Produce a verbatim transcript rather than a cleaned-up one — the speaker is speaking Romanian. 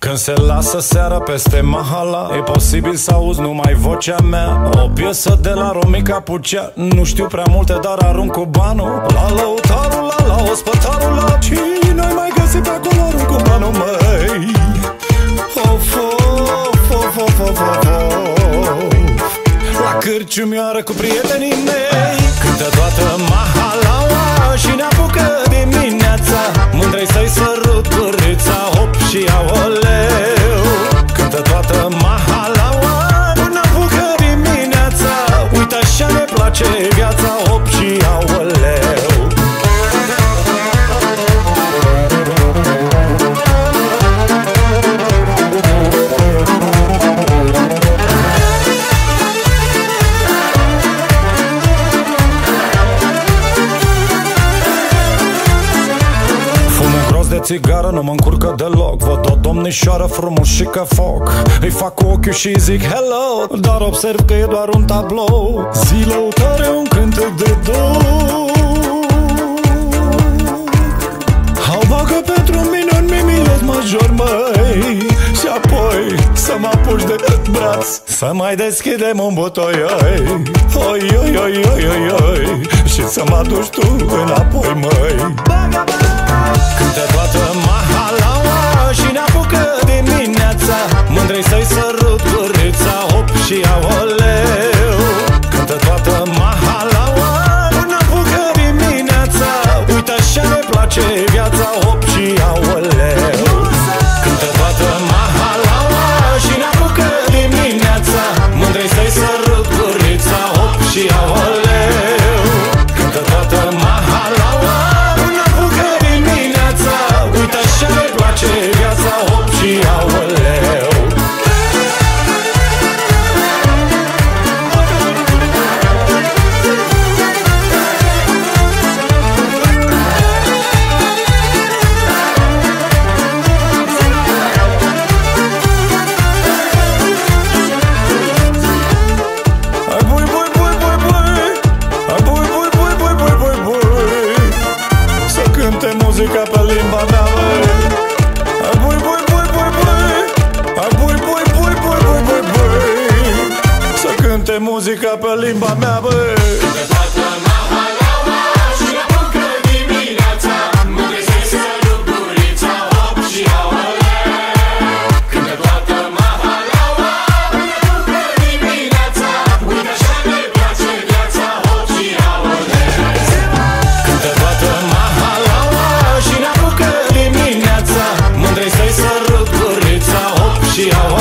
Când se lasă seara peste mahala, e posibil să auzi numai vocea mea. O piesă de la Romica Pucea. Nu știu prea multe, dar arunc cu banul. La lăutarul, la la ospătarul, la cine mai găsit pe acolo, arunc cu banul, măi. Of, of, of, of, of, of. La cârciumioară cu prietenii mei, cântă toată mahalaua și ne apucă dimineața. Mândrei să-i sărut gurița, hop și aoleu. Cântă toată mahalaua, ne apucă dimineața. Uite așa ne place viața, hop și aoleu. De țigară nu mă încurcă deloc. Văd o domnișoară frumos și ca foc. Îi fac cu ochiul și zic hello, dar observ că e doar un tablou. Zi lăutare, un cântec de două. Au bagă pentru mine un mimios major, măi. Și apoi să mă apuci de braț, să mai deschidem un butoioi. Oi, oi, oi, oi, oi, oi. Și să mă aduci tu înapoi, măi. Cântă toată mahalaua și ne apucă dimineața. Mândrei să-i sărut gurița, hop și aoleu. Cântă toată mahalaua, ne apucă dimineața. Uite așa ne place viața, hop și aoleu. Cântă toată mahalaua și ne apucă dimineața. Mândrei să-i sărut gurița, hop și aoleu. Cântă toată mahalaua, ne apucă dimineața. Uite așa ne place viața, hop și aoleu. Muzica pe limba mea, băi. Bui, bui, bui, bui, bui. Bui, bui, bui, bui, bui, bui, bui. Să cânte muzica pe limba mea, băi. Cântă toată mahalaua și ne apucă dimineața. Mândrei să-i sărut gurița, hop și aoleu. Cântă toată mahalaua, ne apucă dimineața. Uite așa ne place viața, hop și aoleu. Cântă toată mahalaua și ne apucă dimineața. Mândrei să-i sărut gurița, hop și aoleu.